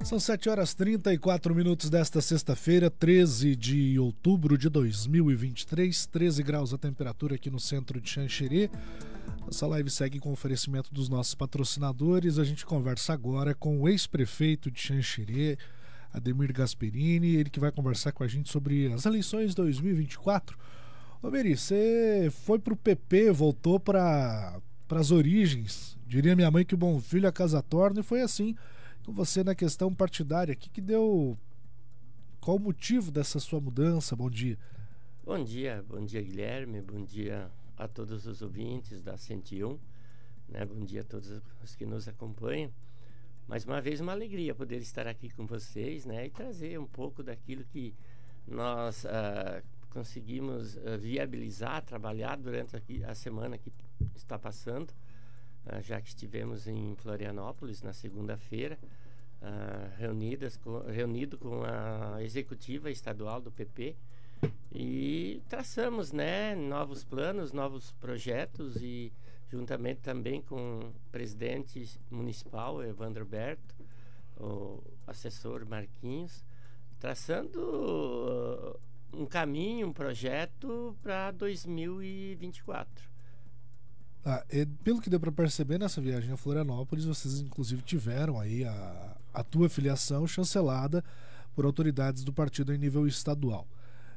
São 7h34 desta sexta-feira, 13 de outubro de 2023, 13 graus a temperatura aqui no centro de Xanxerê. Essa live segue com oferecimento dos nossos patrocinadores. A gente conversa agora com o ex-prefeito de Xanxerê, Ademir Gasperini, ele que vai conversar com a gente sobre as eleições 2024. Ô Meri, você foi pro PP, voltou para as origens. Diria minha mãe que o bom filho a casa torna, e foi assim com você na questão partidária. O que deu? Qual o motivo dessa sua mudança? Bom dia. Bom dia Guilherme, bom dia a todos os ouvintes da 101, né? Bom dia a todos os que nos acompanham. Mais uma vez, uma alegria poder estar aqui com vocês, né? E trazer um pouco daquilo que nós conseguimos viabilizar, trabalhar durante a semana que está passando. Já que estivemos em Florianópolis na segunda-feira, reunido com a executiva estadual do PP, e traçamos, né, novos planos, novos projetos, e juntamente também com o presidente municipal, Evandro Berto, o assessor Marquinhos, traçando um caminho, um projeto para 2024. Pelo que deu para perceber nessa viagem a Florianópolis, vocês inclusive tiveram aí a tua filiação chancelada por autoridades do partido em nível estadual.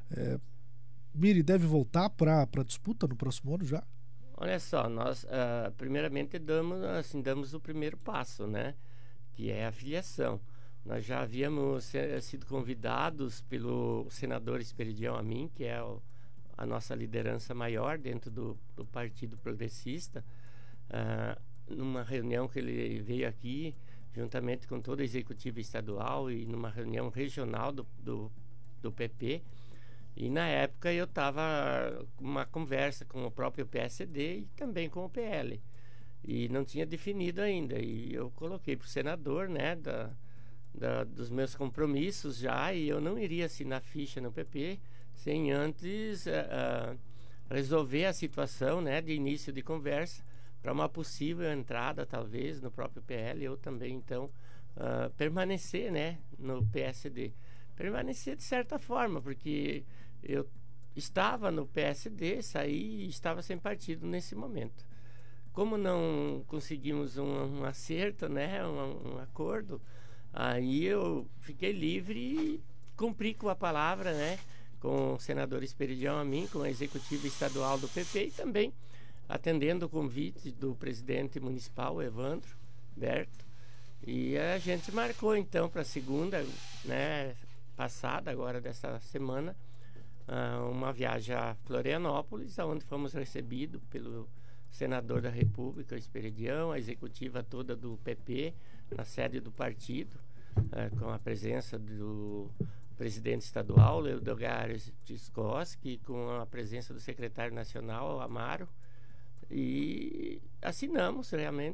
Miri, deve voltar para a disputa no próximo ano já? Olha só, nós primeiramente damos o primeiro passo, né? Que é a filiação. Nós já havíamos sido convidados pelo senador Esperidião Amin, que é a nossa liderança maior dentro do Partido Progressista, numa reunião que ele veio aqui, juntamente com toda a executiva estadual, e numa reunião regional do PP. E na época eu estava com uma conversa com o próprio PSD e também com o PL. E não tinha definido ainda. E eu coloquei para o senador, né, dos meus compromissos já, e eu não iria assinar ficha no PP sem antes resolver a situação, né, de início de conversa para uma possível entrada, talvez, no próprio PL, ou também, então, permanecer, né, no PSD. Permanecer de certa forma, porque eu estava no PSD, saí e estava sem partido nesse momento. Como não conseguimos um acerto, né, um acordo, aí eu fiquei livre e cumpri com a palavra, né, com o senador Esperidião Amin, com a executiva estadual do PP, e também atendendo o convite do presidente municipal, Evandro Berto. E a gente marcou então para a segunda, né, passada, agora dessa semana, uma viagem a Florianópolis, onde fomos recebidos pelo senador da República, Esperidião, a executiva toda do PP, na sede do partido, com a presença do presidente estadual, Leodegar Tiskoski, com a presença do secretário nacional, Amaro, e assinamos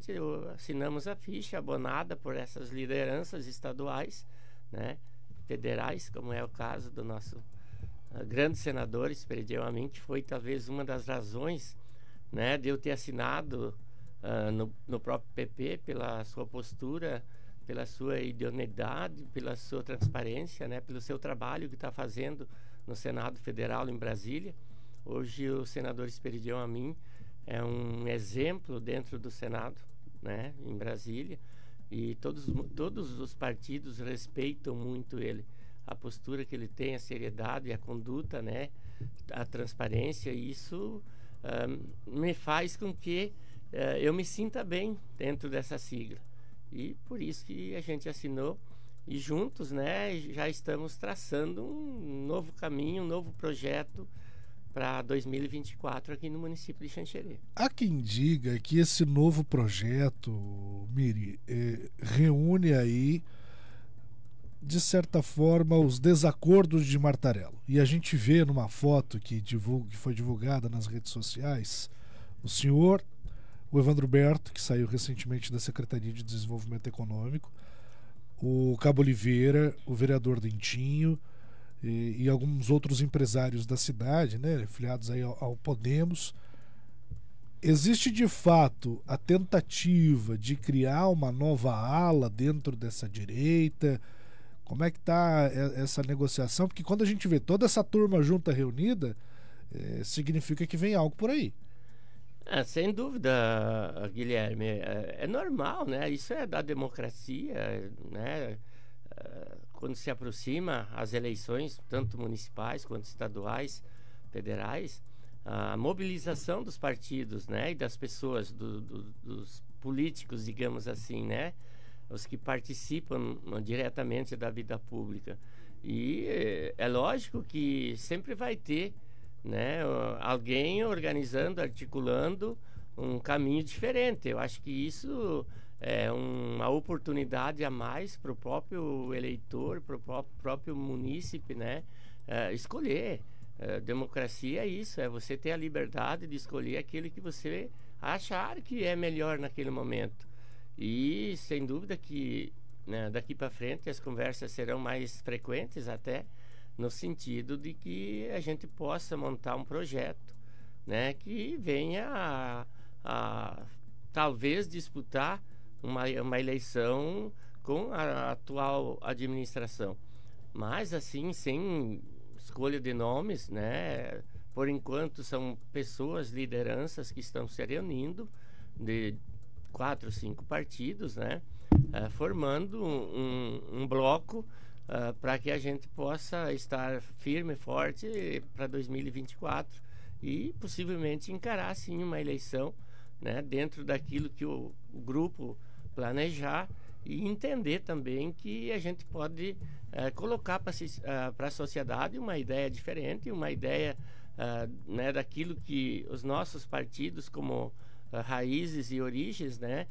a ficha abonada por essas lideranças estaduais, né, federais, como é o caso do nosso grande senador Esperidião Amin, que foi talvez uma das razões, né, de eu ter assinado no próprio PP, pela sua postura, pela sua idoneidade, pela sua transparência, né, pelo seu trabalho que está fazendo no Senado Federal em Brasília. Hoje o senador Esperidião Amin é um exemplo dentro do Senado, né, em Brasília, e todos os partidos respeitam muito ele, a postura que ele tem, a seriedade, a conduta, né, a transparência. E isso me faz com que eu me sinta bem dentro dessa sigla. E por isso que a gente assinou, e juntos, né, já estamos traçando um novo caminho, um novo projeto para 2024 aqui no município de Xanxerê. Há quem diga que esse novo projeto, Miri, reúne aí, de certa forma, os desacordos de Martarello. E a gente vê numa foto que foi divulgada nas redes sociais, o senhor, o Evandro Berto, que saiu recentemente da Secretaria de Desenvolvimento Econômico, o Cabo Oliveira, o vereador Dentinho e alguns outros empresários da cidade, né, filiados aí ao Podemos. existe de fato a tentativa de criar uma nova ala dentro dessa direita? Como é que está essa negociação? Porque quando a gente vê toda essa turma junta reunida, significa que vem algo por aí. Sem dúvida, Guilherme, é normal, né? Isso é da democracia, né? Quando se aproxima as eleições, tanto municipais quanto estaduais, federais, a mobilização dos partidos, né? E das pessoas, dos políticos, digamos assim, né? Os que participam diretamente da vida pública. E é lógico que sempre vai ter, né, alguém organizando, articulando um caminho diferente. Eu acho que isso é uma oportunidade a mais para o próprio eleitor, para o próprio munícipe, né, escolher. Democracia é isso, é você ter a liberdade de escolher aquele que você achar que é melhor naquele momento. E sem dúvida que, né, daqui para frente as conversas serão mais frequentes, até no sentido de que a gente possa montar um projeto, né, que venha a talvez disputar uma eleição com a atual administração. Mas assim, sem escolha de nomes, né, por enquanto são pessoas, lideranças que estão se reunindo de 4, 5 partidos, né, formando um bloco para que a gente possa estar firme e forte para 2024 e possivelmente encarar sim uma eleição, né, dentro daquilo que o grupo planejar, e entender também que a gente pode colocar para a sociedade uma ideia diferente, uma ideia, né, daquilo que os nossos partidos como raízes e origens, né,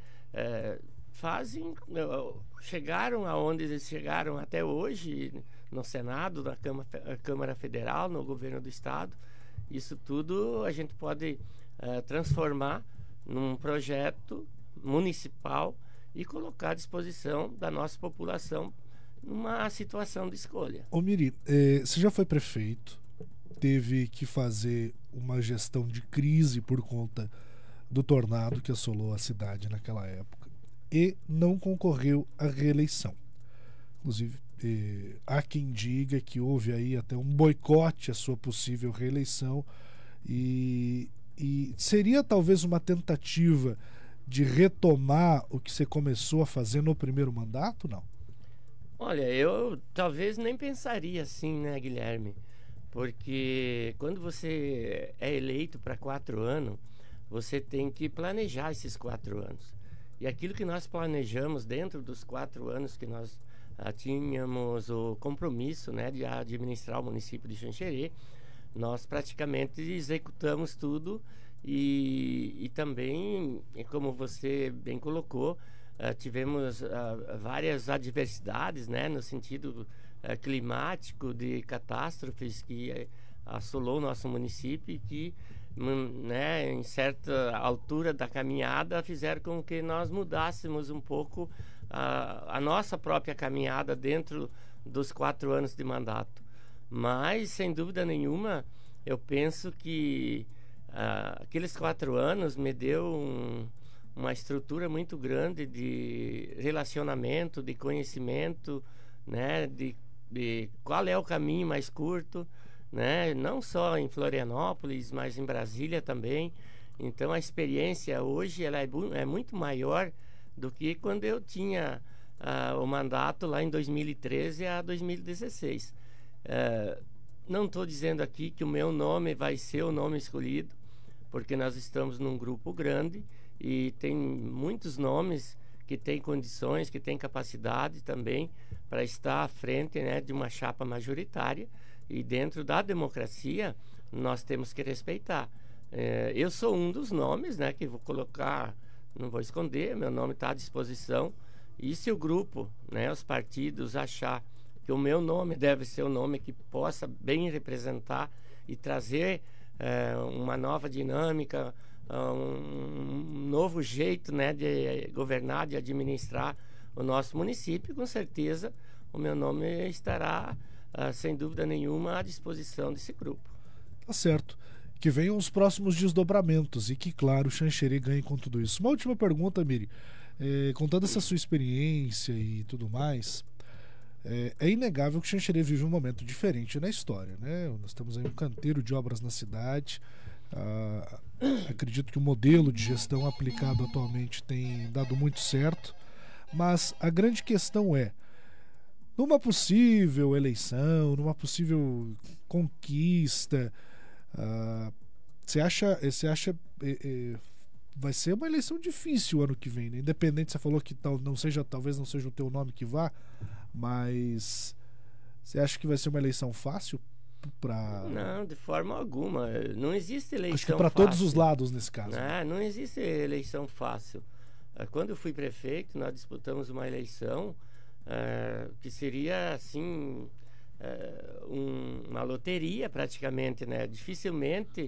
fazem, chegaram aonde eles chegaram até hoje, no Senado, na Câmara Federal, no governo do Estado. Isso tudo a gente pode transformar num projeto municipal e colocar à disposição da nossa população numa situação de escolha. Ô Miri, você já foi prefeito, teve que fazer uma gestão de crise por conta do tornado que assolou a cidade naquela época e não concorreu à reeleição. Inclusive, há quem diga que houve aí até um boicote à sua possível reeleição e seria talvez uma tentativa de retomar o que você começou a fazer no primeiro mandato, não? Olha, eu talvez nem pensaria assim, né, Guilherme? Porque quando você é eleito para 4 anos, você tem que planejar esses 4 anos. E aquilo que nós planejamos dentro dos 4 anos que nós tínhamos o compromisso, né, de administrar o município de Xanxerê, nós praticamente executamos tudo e também, como você bem colocou, tivemos várias adversidades, né, no sentido climático, de catástrofes que assolou o nosso município e que, né, em certa altura da caminhada fizeram com que nós mudássemos um pouco a nossa própria caminhada dentro dos 4 anos de mandato. Mas, sem dúvida nenhuma, eu penso que aqueles 4 anos me deu uma estrutura muito grande de relacionamento, de conhecimento, né, de qual é o caminho mais curto, né, não só em Florianópolis, mas em Brasília também. Então a experiência hoje ela é muito maior do que quando eu tinha o mandato lá em 2013 a 2016. Não estou dizendo aqui que o meu nome vai ser o nome escolhido, porque nós estamos num grupo grande e tem muitos nomes que têm condições, que têm capacidade também para estar à frente, né, de uma chapa majoritária. E dentro da democracia nós temos que respeitar. Eu sou um dos nomes, né, que vou colocar, não vou esconder, meu nome está à disposição. E se o grupo, né, os partidos achar que o meu nome deve ser o nome que possa bem representar e trazer uma nova dinâmica, um novo jeito, né, de governar, de administrar o nosso município, com certeza o meu nome estará sem dúvida nenhuma à disposição desse grupo. Tá certo. que venham os próximos desdobramentos e que, claro, o Xanxerê ganhe com tudo isso. Uma última pergunta, Miri. Com toda essa sua experiência e tudo mais, é inegável que o Xanxerê vive um momento diferente na história, né? Nós temos aí um canteiro de obras na cidade. Acredito que o modelo de gestão aplicado atualmente tem dado muito certo, mas a grande questão é, numa possível eleição, numa possível conquista, você acha vai ser uma eleição difícil o ano que vem, né? Independente, você falou que talvez não seja o teu nome que vá, mas você acha que vai ser uma eleição fácil? Não, de forma alguma. Não existe eleição fácil. Acho que para todos os lados nesse caso. Não existe eleição fácil. Quando eu fui prefeito, nós disputamos uma eleição que seria assim uma loteria praticamente, né? Dificilmente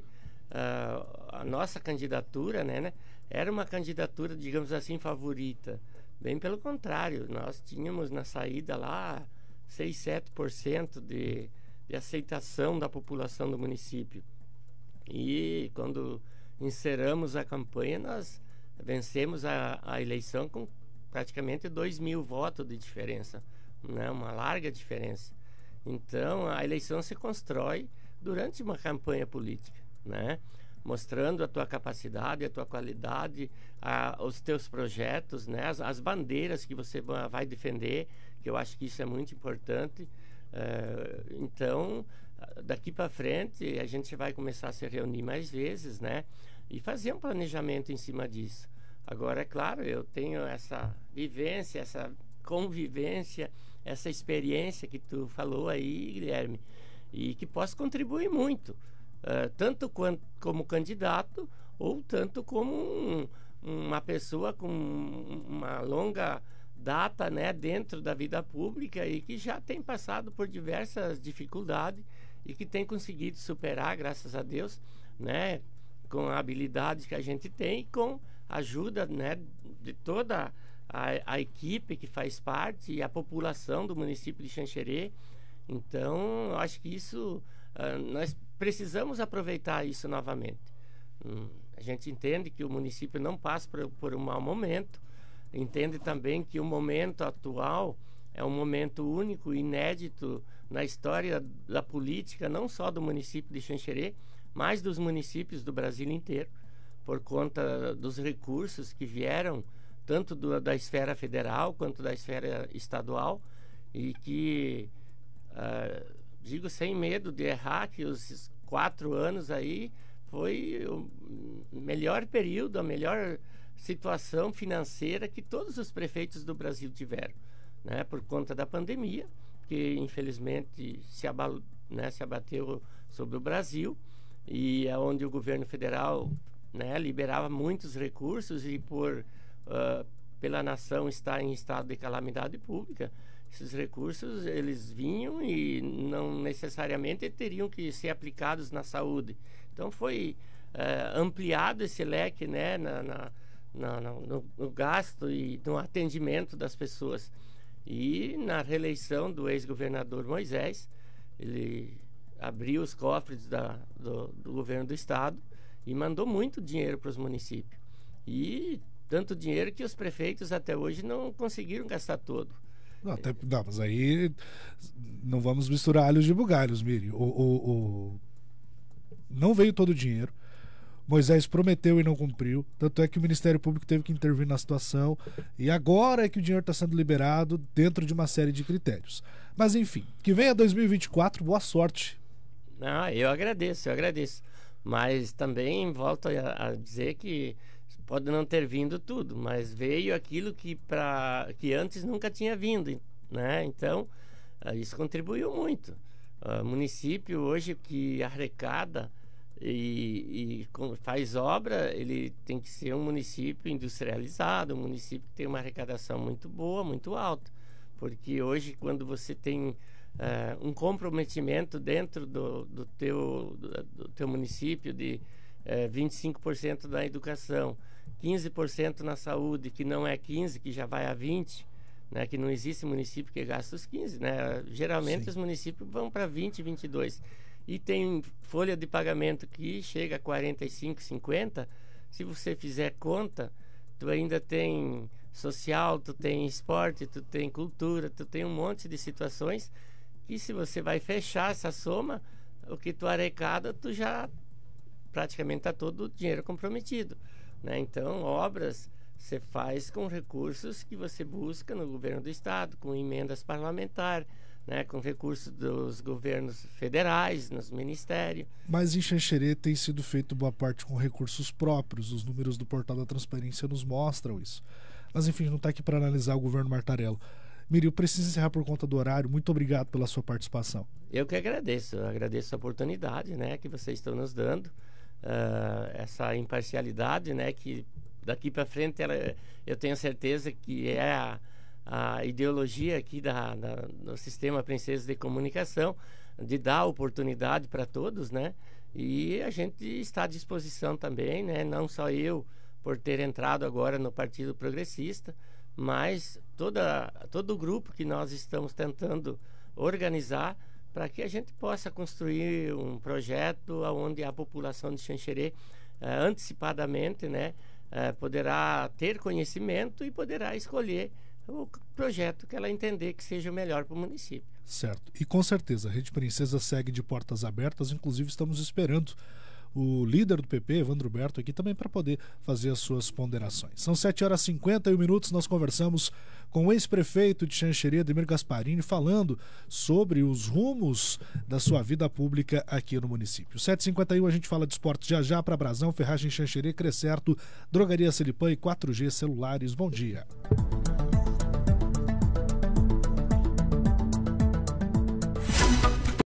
a nossa candidatura, né, era uma candidatura, digamos assim, favorita. Bem pelo contrário, nós tínhamos na saída lá 6, 7% de aceitação da população do município. E quando encerramos a campanha, nós vencemos a eleição com praticamente 2.000 votos de diferença, né? Uma larga diferença. Então, a eleição se constrói durante uma campanha política, né? Mostrando a tua capacidade, a tua qualidade, os teus projetos, né? As bandeiras que você vai defender, que eu acho que isso é muito importante. Então, daqui para frente, a gente vai começar a se reunir mais vezes, né? E fazer um planejamento em cima disso. Agora, é claro, eu tenho essa vivência, essa convivência, essa experiência que tu falou aí, Guilherme, e que posso contribuir muito, tanto como candidato ou tanto como uma pessoa com uma longa data, né, dentro da vida pública e que já tem passado por diversas dificuldades e que tem conseguido superar, graças a Deus, né, com a habilidade que a gente tem e com a ajuda, né, de toda a equipe que faz parte e a população do município de Xanxerê. Então, eu acho que isso, nós precisamos aproveitar isso novamente. A gente entende que o município não passa por um mau momento, entende também que o momento atual é um momento único, inédito na história da política, não só do município de Xanxerê, mas dos municípios do Brasil inteiro, por conta dos recursos que vieram tanto da esfera federal quanto da esfera estadual, e que, digo sem medo de errar, que os 4 anos aí foi o melhor período, a melhor situação financeira que todos os prefeitos do Brasil tiveram, né? Por conta da pandemia, que infelizmente se abateu sobre o Brasil, e é onde o governo federal, né, liberava muitos recursos, e pela nação estar em estado de calamidade pública, esses recursos eles vinham e não necessariamente teriam que ser aplicados na saúde. Então foi ampliado esse leque, né, no gasto e no atendimento das pessoas. E na reeleição do ex-governador Moisés, ele abriu os cofres do governo do estado e mandou muito dinheiro para os municípios. E tanto dinheiro que os prefeitos até hoje não conseguiram gastar todo. Não, mas aí não vamos misturar alhos de bugalhos, Miri. Não veio todo o dinheiro. Moisés prometeu e não cumpriu. Tanto é que o Ministério Público teve que intervir na situação. E agora é que o dinheiro está sendo liberado dentro de uma série de critérios. Mas enfim, que venha 2024, boa sorte. Eu agradeço. Mas também volto a dizer que pode não ter vindo tudo, mas veio aquilo que antes nunca tinha vindo, né? Então, isso contribuiu muito. O município hoje que arrecada e faz obra, ele tem que ser um município industrializado, um município que tem uma arrecadação muito boa, muito alta. Porque hoje, quando você tem um comprometimento dentro do teu município de 25% da educação, 15% na saúde, que não é 15%, que já vai a 20%, né? Que não existe município que gasta os 15%, né? Geralmente, sim, os municípios vão para 20%, 22%. e tem folha de pagamento que chega a 45, 50, se você fizer conta, tu ainda tem social, tu tem esporte, tu tem cultura, tu tem um monte de situações que, se você vai fechar essa soma, o que tu arrecada, tu já praticamente está todo o dinheiro comprometido, né? Então, obras você faz com recursos que você busca no governo do estado, com emendas parlamentares, né, com recursos dos governos federais, nos ministérios. Mas em Xanxerê tem sido feito boa parte com recursos próprios. Os números do Portal da Transparência nos mostram isso. Mas enfim, não está aqui para analisar o governo Martarello. Miri, eu preciso encerrar por conta do horário. Muito obrigado pela sua participação. Eu que agradeço. Eu agradeço a oportunidade, né, que vocês estão nos dando. Essa imparcialidade, né, que daqui para frente eu tenho certeza que é a ideologia aqui do sistema Princesa de Comunicação, de dar oportunidade para todos, né? E a gente está à disposição também, né? Não só eu, por ter entrado agora no Partido Progressista, mas todo o grupo que nós estamos tentando organizar para que a gente possa construir um projeto onde a população de Xanxerê, antecipadamente, né, poderá ter conhecimento e poderá escolher o projeto que ela entender que seja o melhor para o município. Certo. E com certeza, a Rede Princesa segue de portas abertas. Inclusive, estamos esperando o líder do PP, Evandro Berto, aqui também para poder fazer as suas ponderações. São 7h51. Nós conversamos com o ex-prefeito de Xanxerê, Ademir Gasparini, falando sobre os rumos da sua vida pública aqui no município. 7h51, a gente fala de esportes já para Brasão, Ferragem Xanxerê, Crescerto, Drogaria Celipan e 4G Celulares. Bom dia.